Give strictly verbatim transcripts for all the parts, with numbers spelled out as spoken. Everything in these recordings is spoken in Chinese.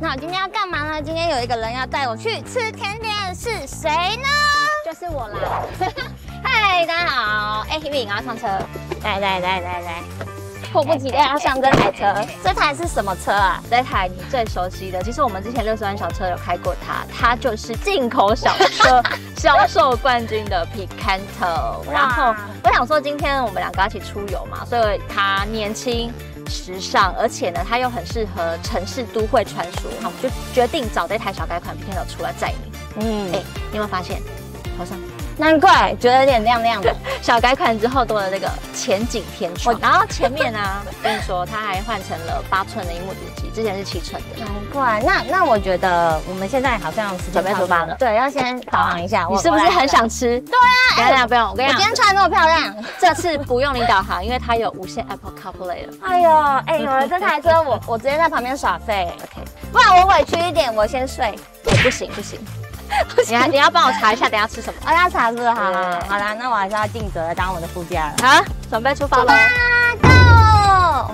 那我今天要干嘛呢？今天有一个人要带我去吃甜点，是谁呢？就是我啦。嗨，大家好。哎 ，Hebe， 你要上车。来来来来来，迫不及待要上这台车。这台是什么车啊？这台你最熟悉的，其实我们之前六十万小车有开过它，它就是进口小车销售冠军的 Picanto。然后我想说，今天我们两个一起出游嘛，所以它年轻。 时尚，而且呢，它又很适合城市都会穿梭。好，我们就决定找这台小改款 Picanto 出来载你。嗯，哎、欸，你有没有发现头上？难怪觉得有点亮亮的。小改款之后多了这个前景天窗，然后前面呢、啊，跟你说，它还换成了八寸的萤幕主机，之前是七寸的。难怪。那那我觉得我们现在好像准备出发了。对，要先导航一下。你是不是很想吃？对啊。等一下，不用，我跟你讲，我今天穿那么漂亮，这次不用你导航，因为它有无线 Apple CarPlay 了。哎呦，哎，有了这台车，我我直接在旁边耍废。OK， 不然我委屈一点，我先睡。也不行不行。 你还你要帮我查一下，等下吃什么？哦，要查是不是？好了好啦，那我还是要尽责的当我的副驾了。好，准备出发喽 ！Go！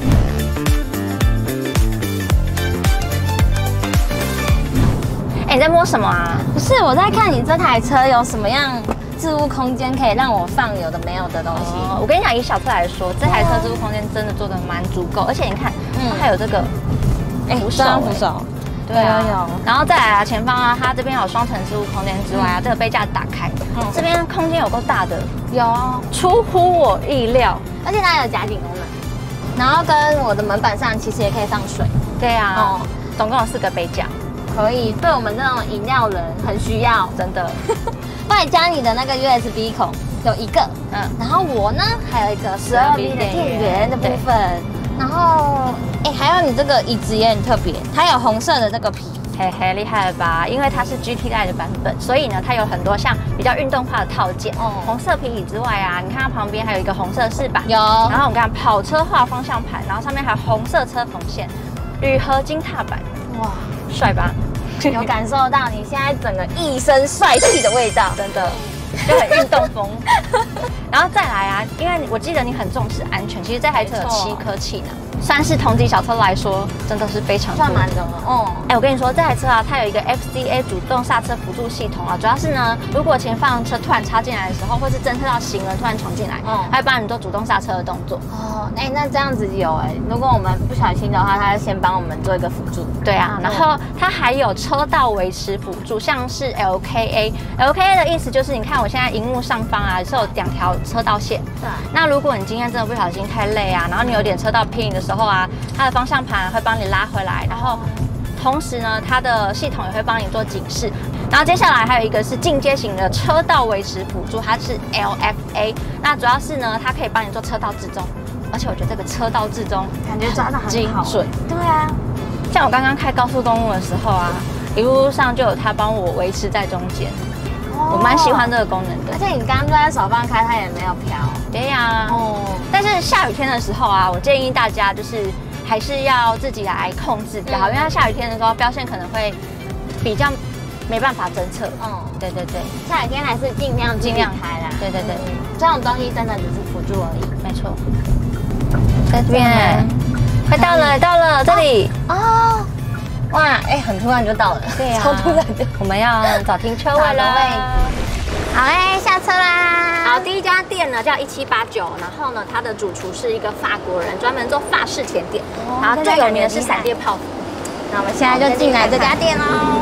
哎，你在摸什么啊？不是，我在看你这台车有什么样置物空间可以让我放有的没有的东西。哦、我跟你讲，以小车来说，这台车置物空间真的做的蛮足够，而且你看，它还有这个扶手，扶手。 对啊，有，然后再来啊，前方啊，它这边有双层置物空间之外啊，这个杯架打开，嗯，这边空间有够大的，有，出乎我意料，而且它有夹紧功能，然后跟我的门板上其实也可以放水，对啊，哦，总共有四个杯架，可以，对我们这种饮料人很需要，真的。外加你的那个 U S B 孔有一个，嗯，然后我呢还有一个十二 V 的电源的部分。 然后，哎，还有你这个椅子也很特别，它有红色的这个皮，嘿嘿，厉害了吧？因为它是 G T I 的版本，所以呢，它有很多像比较运动化的套件。哦，红色皮椅之外啊，你看它旁边还有一个红色饰板，有。然后我们看跑车化方向盘，然后上面还有红色车缝线，铝合金踏板，哇，帅吧？有感受到你现在整个一身帅气的味道，真的。 就很运动风，然后再来啊，因为我记得你很重视安全，其实这台车有七颗气囊，算是同级小车来说，真的是非常算蛮的了。哦，哎，我跟你说，这台车啊，它有一个 F C A 主动刹车辅助系统啊，主要是呢，如果前方车突然插进来的时候，或是侦测到行人突然闯进来，哦，它会帮你做主动刹车的动作。哦，哎，那这样子有哎，如果我们不小心的话，它会先帮我们做一个辅助。对啊，然后它还有车道维持辅助，像是 L K A，L K A 的意思就是你看我。 现在荧幕上方啊是有两条车道线，对。那如果你今天真的不小心太累啊，然后你有点车道偏移的时候啊，它的方向盘会帮你拉回来，然后同时呢，它的系统也会帮你做警示。然后接下来还有一个是进阶型的车道维持辅助，它是 L F A， 那主要是呢，它可以帮你做车道置中，而且我觉得这个车道置中感觉抓得很精准。对啊，像我刚刚开高速公路的时候啊，一路上就有它帮我维持在中间。 我蛮喜欢这个功能的，而且你刚刚都在手放开，它也没有飘。对呀，哦。但是下雨天的时候啊，我建议大家就是还是要自己来控制比较好，因为它下雨天的时候标线可能会比较没办法侦测。嗯，对对对，下雨天还是尽量尽量开啦。对对对，这种东西真的只是辅助而已。没错。在这边，快到了，到了这里哦。 哇，哎，很突然就到了，对呀、啊，超突然的。我们要找停车位了，好嘞，下车啦。好，第一家店呢叫一七八九，然后呢，它的主厨是一个法国人，专门做法式甜点，哦、然后最有名的是闪电泡芙。那我们现在就进来这家店喽。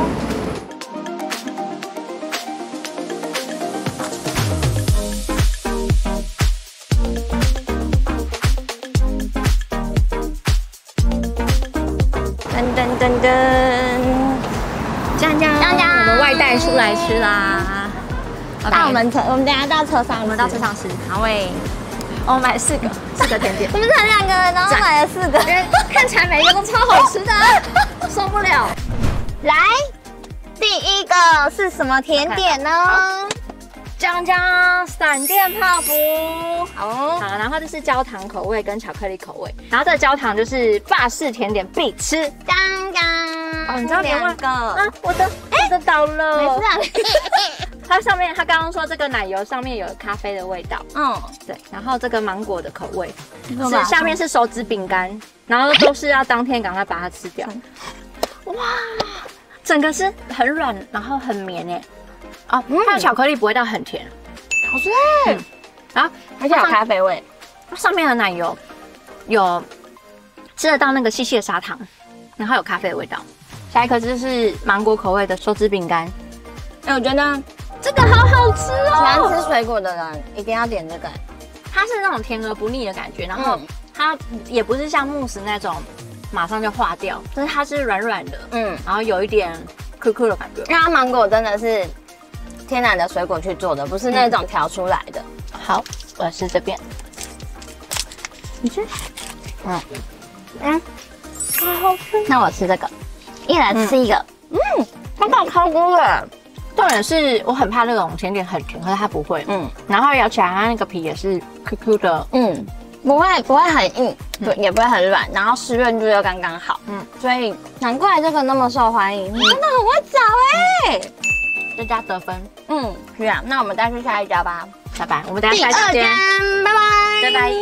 噔噔噔噔，江江江江，我们外带出来吃啦。到我们车，我们等下到车上，我们到车上吃。好喂，我们买了四个，四个甜点。我们才两个人，然后买了四个，看起来每一个都超好吃的，受不了。来，第一个是什么甜点呢？江江闪电泡芙，好，好，然后这是焦糖口味跟巧克力口味，然后这个焦糖就是法式甜点必吃。江江，哦，你知道连两个啊？我的，我的倒了，没事啊。它上面，它刚刚说这个奶油上面有咖啡的味道，嗯，对，然后这个芒果的口味，是下面是手指饼干，然后都是要当天赶快把它吃掉。 哇，整个是很软，然后很绵哎。哦，它的巧克力不会到很甜， 好吃哎。 嗯，然后而且有咖啡味， 上面的奶油有吃得到那个细细的砂糖，然后有咖啡的味道。下一颗就是芒果口味的手指饼干， 哎，我觉得这个好好吃哦。 喜欢吃水果的人一定要点这个， 它是那种甜而不腻的感觉，然后它也不是像慕斯那种马上就化掉，但是它是软软的，嗯，然后有一点 Q Q 的感觉。 因为它芒果真的是天然的水果去做的，不是那种调出来的。 嗯、好，我吃这边，你吃，嗯嗯，好好吃。那我吃这个，一人吃一个，嗯， 它爆超多了。 重点是我很怕那种甜点很甜，可是它不会，嗯，然后咬起来它那个皮也是 Q Q 的，嗯， 不会不会很硬，对，也不会很软，然后湿润度又刚刚好，嗯，所以难怪这个那么受欢迎，真的很会找哎。 这家得分， 嗯，是啊，那我们再去下一家吧， 拜拜，我们等下下一家， 拜拜， 拜拜。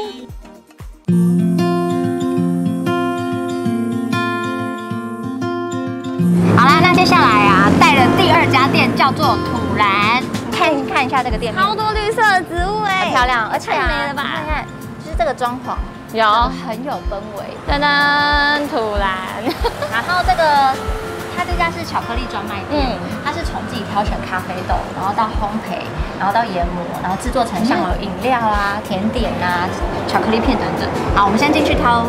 好啦，那接下来啊，带的第二家店叫做土兰，你看看一下这个店面， 好多绿色的植物哎， 很漂亮，而且太美了吧？ 看看，就是这个装潢有很有氛围， 噔噔，土兰， 然后这个。它这家是巧克力专卖店，嗯，它是从自己挑选咖啡豆，然后到烘焙，然后到研磨，然后制作成像有饮料啊、甜点啊、巧克力片等等。好，我们先进去挑。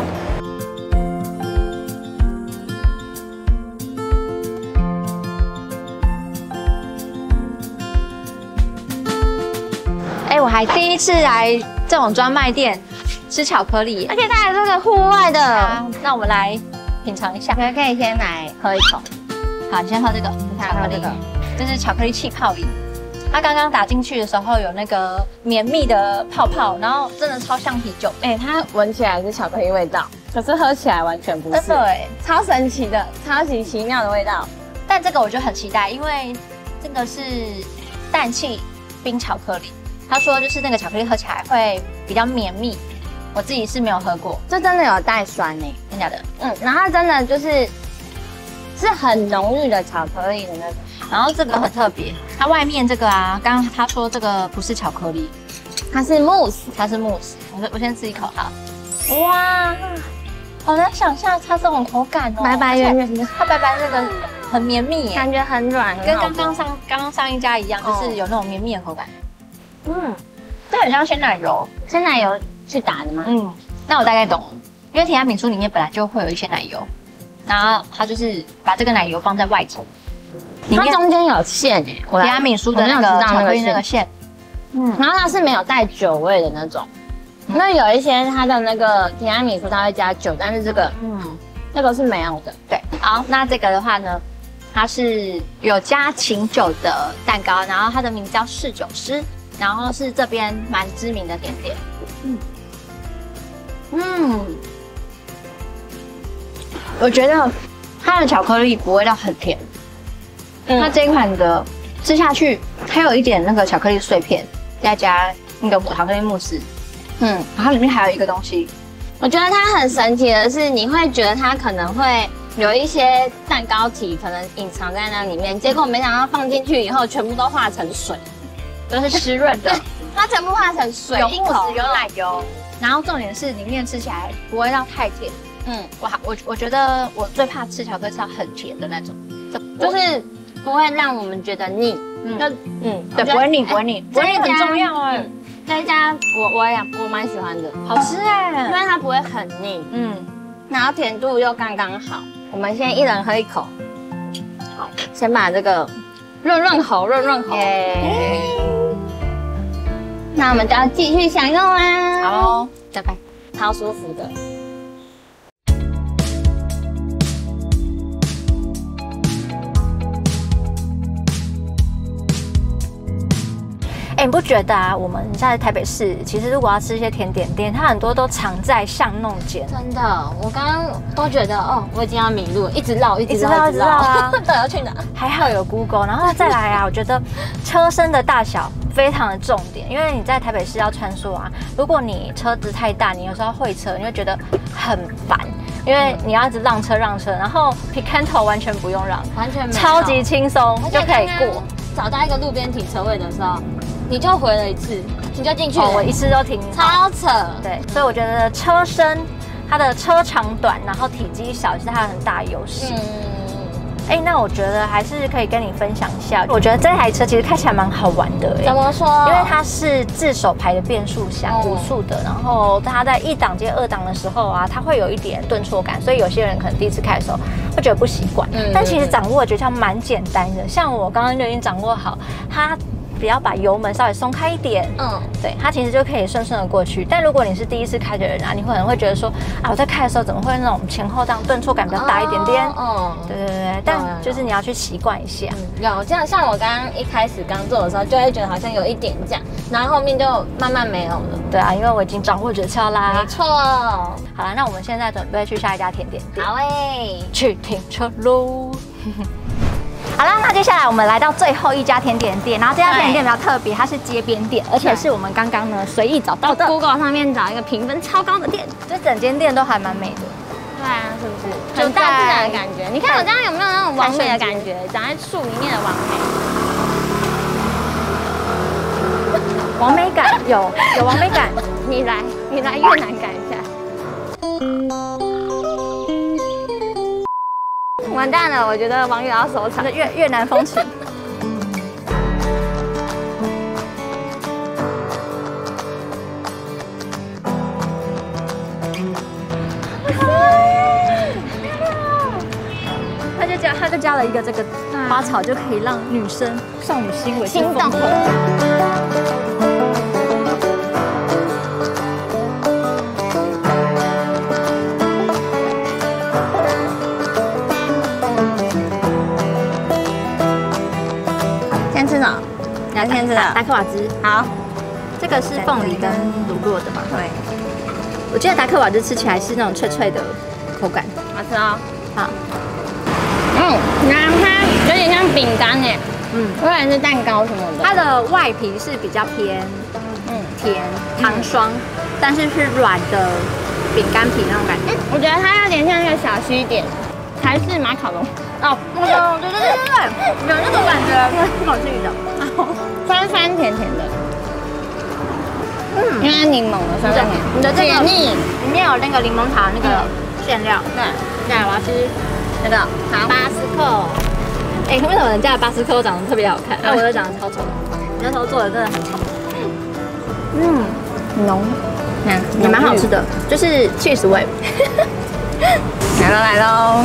哎，我还第一次来这种专卖店吃巧克力， 而且它还是个户外的。 啊、那我们来品尝一下， 可以可以先来喝一口。 好，你先喝这个巧克力，这是巧克力气泡饮。它刚刚打进去的时候有那个绵密的泡泡，然后真的超像啤酒。 哎、欸，它闻起来是巧克力味道，可是喝起来完全不是。 真的哎， 超神奇的，超级奇妙的味道。 但这个我就很期待，因为这个是氮气冰巧克力。他说就是那个巧克力喝起来会比较绵密，我自己是没有喝过。 这真的有带酸哎， 真的假的？ 嗯，然后它真的就是。是很浓郁的巧克力的那种， 然后这个很特别，它外面这个啊，刚刚他说这个不是巧克力， 它是慕斯， 它是慕斯。我我先吃一口哈，哇，好难想象它这种口感哦， 白白圆圆的， 它白白那个很绵密耶， 感觉很软， 跟刚刚上刚刚上一家一样，就是有那种绵密的口感。嗯，这很像鲜奶油， 鲜奶油去打的吗？ 嗯，那我大概懂了，因为提拉米苏里面本来就会有一些奶油。然后它就是把这个奶油放在外层， 它中间有馅哎， 提拉米苏的那个巧克力那个馅， 嗯，然后它是没有带酒味的那种，那有一些它的那个提拉米苏它会加酒，但是这个，嗯，这个是没有的。 对，好，那这个的话呢，它是有加琴酒的蛋糕，然后它的名叫侍酒师，然后是这边蛮知名的甜点，嗯，嗯。我觉得它的巧克力不会到很甜，嗯，那这一款的吃下去，它有一点那个巧克力碎片，再加那个巧克力慕斯，嗯，然后它里面还有一个东西， 我觉得它很神奇的是，你会觉得它可能会有一些蛋糕体可能隐藏在那里面，结果没想到放进去以后，全部都化成水， 都是湿润的， 它全部化成水， 有慕斯有奶油，然后重点是里面吃起来不会到太甜。嗯，我我我觉得我最怕吃巧克力是要很甜的那种， 就是不会让我们觉得腻。嗯，就嗯，对，不会腻，不会腻，不会腻很重要哎。 这一家我我也我蛮喜欢的， 好吃哎， 因为它不会很腻，嗯，然后甜度又刚刚好。我们先一人喝一口，好，先把这个润润喉，润润喉。那我们就要继续享用啦。 好，拜拜， 超舒服的。 哎、欸，你不觉得啊？我们在台北市，其实如果要吃一些甜点店，它很多都藏在巷弄间。 真的，我刚刚都觉得哦，我已经要迷路，一直绕，一直绕，一直绕啊！ 到底要去哪？ 还好有 Google， 然后再来啊，我觉得车身的大小非常的重点，因为你在台北市要穿梭啊，如果你车子太大，你有时候会车，你会觉得很烦。 因为你要一直让车让车，然后 Picanto 完全不用让， 完全没有超级轻松就可以过。 找到一个路边停车位的时候，你就回了一次，你就进去了， 哦、我一次都停， 超扯。 对，所以我觉得车身它的车长短，然后体积小，是它的很大的优势。嗯。哎，那我觉得还是可以跟你分享一下。我觉得这台车其实开起来蛮好玩的。 怎么说？ 因为它是自手排的变速箱，五速的，然后它在一档接二档的时候啊，它会有一点顿挫感，所以有些人可能第一次开的时候会觉得不习惯。嗯。但其实掌握的诀窍蛮简单的，像我刚刚就已经掌握好，它只要把油门稍微松开一点，嗯，对，它其实就可以顺顺的过去。但如果你是第一次开的人啊，你可能会觉得说啊，我在开的时候怎么会那种前后这样顿挫感比较大一点点？哦，对对对，但就是你要去习惯一下。 有这样，像我刚刚一开始刚做的时候，就会觉得好像有一点这样，然后后面就慢慢没有了。 对啊，因为我已经掌握诀窍啦。 没错。 好了，那我们现在准备去下一家甜点店。 好诶， 去停车喽。好了，那接下来我们来到最后一家甜点店，然后这家甜点店比较特别，它是街边店，而且是我们刚刚呢随意找到的 ，Google 上面找一个评分超高的店， 这整间店都还蛮美的。 对啊，是不是？很大自然的感觉。你看我这样有没有那种完美的感觉？长在树里面的完美，完美感有有完美感。 你来，你来越南感一下。完蛋了，我觉得网友要收场。 越越南风情。他就加他就加了一个这个花草，就可以让女生少女心为之疯狂。 聊天知道达克瓦兹， 好， 这个是凤梨跟乳酪的嘛？对，我记得达克瓦兹吃起来是那种脆脆的口感， 好吃哦。好，嗯，然后它有点像饼干耶，嗯，或者是蛋糕什么的。 它的外皮是比较偏嗯甜糖霜，但是是软的饼干皮那种感觉。 我觉得它有点像那个小西点，台式马卡龙。 哦，对对对对对对，有那种感觉，挺好吃的。 酸酸甜甜的，嗯，因为它柠檬的酸酸甜， 你的这个腻里面有那个柠檬茶那个馅料，对，对，我要吃那个好巴斯克。哎，为什么人家的巴斯克长得特别好看，啊，我的长得超丑的？你那时候做的真的很丑。嗯，浓，嗯，也蛮好吃的，就是 cheese 味。 来喽来喽。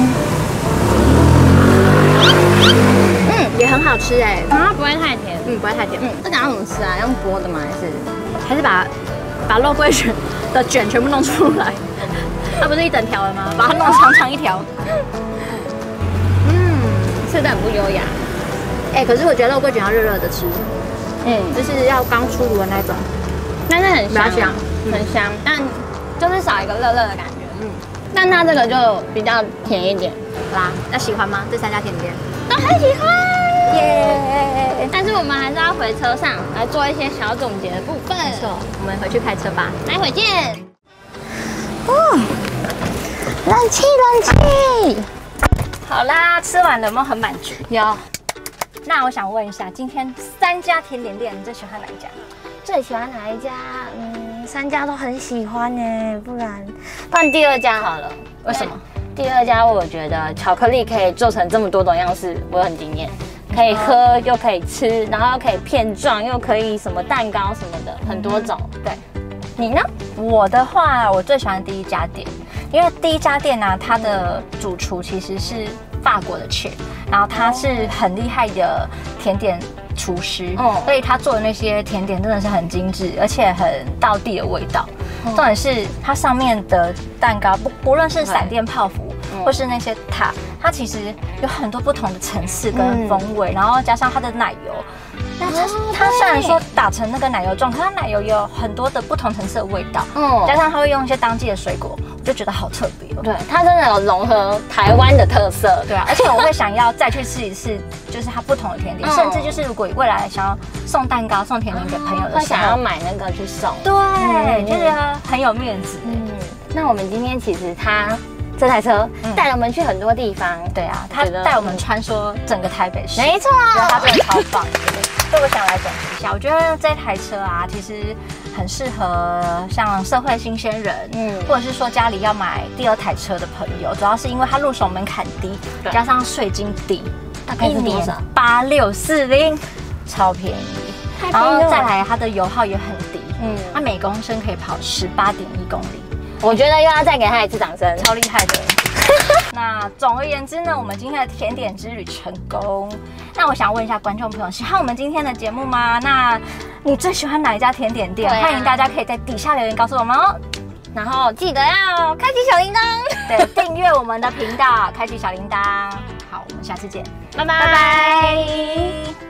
嗯，也很好吃哎， 它不会太甜， 嗯，不会太甜。嗯， 这个要怎么吃啊？用剥的吗？还是还是把把肉桂卷的卷全部弄出来？它不是一整条的吗？把它弄长长一条。 嗯，吃的很不优雅。 哎，可是我觉得肉桂卷要热热的吃，嗯，就是要刚出炉的那种， 但是很香， 香， 很香，但就是少一个热热的感觉。嗯，但它这个就比较甜一点。 啦，那喜欢吗？这三家甜点都很喜欢，耶！但是我们还是要回车上来做一些小总结的部分。没错， 我们回去开车吧， 待会见。哦，冷气，冷气。 好啦，吃完了有没有很满足？ 有。 那我想问一下，今天三家甜点店，你最喜欢哪一家？ 最喜欢哪一家？嗯，三家都很喜欢呢，不然换第二家好了。 为什么？ 第二家我觉得巧克力可以做成这么多种样式，我很惊艳。可以喝又可以吃，然后又可以片状，又可以什么蛋糕什么的，很多种。对，你呢？ 我的话，我最喜欢第一家店，因为第一家店呢、啊，它的主厨其实是法国的 chef， 然后他是很厉害的甜点厨师，哦，所以他做的那些甜点真的是很精致，而且很道地的味道。重点是它上面的蛋糕，不不论是闪电泡芙，或是那些塔，它其实有很多不同的层次跟风味，然后加上它的奶油。那它它虽然说打成那个奶油状，可它奶油有很多的不同层次的味道，嗯，加上它会用一些当季的水果，我就觉得好特别哦。 对，它真的有融合台湾的特色， 对啊，而且我会想要再去试一次，就是它不同的甜点，嗯、甚至就是如果未来想要送蛋糕、送甜点给朋友的时候， 会想要买那个去送， 对，嗯、就觉得很有面子。嗯， 那我们今天其实它这台车带了我们去很多地方。 对啊，他带我们穿梭整个台北市。 没错， 他真的超棒。所以我想来总结一下，我觉得这台车啊，其实很适合像社会新鲜人，嗯，或者是说家里要买第二台车的朋友，主要是因为它入手门槛低，加上税金低， 大概是多少？ 八六四零，超便宜。然后再来，它的油耗也很低，嗯，它每公升可以跑十八点一公里。 我觉得又要再给他一次掌声， 超厉害的。那总而言之呢，我们今天的甜点之旅成功。那我想问一下观众朋友，喜欢我们今天的节目吗？那你最喜欢哪一家甜点店？啊、欢迎大家可以在底下留言告诉我们哦。 然后记得要开启小铃铛， 对，订阅我们的频道，开启小铃铛。好，我们下次见， 拜拜。 拜拜。